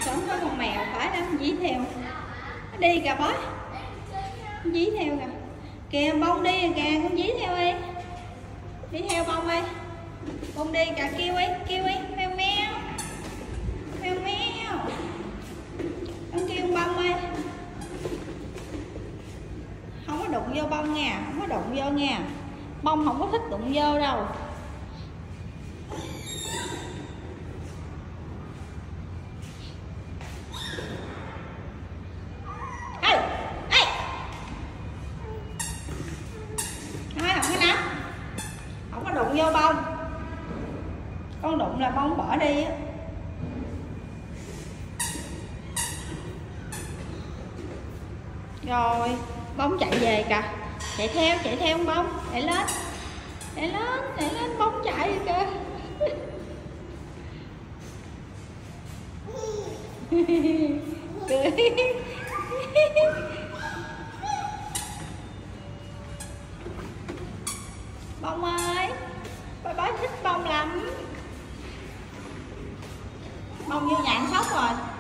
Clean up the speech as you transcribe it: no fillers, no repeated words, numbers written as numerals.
Sống có con mèo phải lắm, dí theo. Nó đi kìa bói. Dí theo kìa. Kìa bông đi kìa, con dí theo đi. Đi theo bông đi. Bông đi kìa, kêu đi, meo meo. Meo meo. Con kêu bông đi. Không có đụng vô bông nha, không có đụng vô nha. Bông không có thích đụng vô đâu. Không có đụng vô bông. Con đụng là bông bỏ đi á. Rồi bông chạy về kìa. Chạy theo con bông. Để lên bông chạy kìa. Cười. Bông ơi, bói thích bông lắm. Bông vô nhà ăn sóc rồi.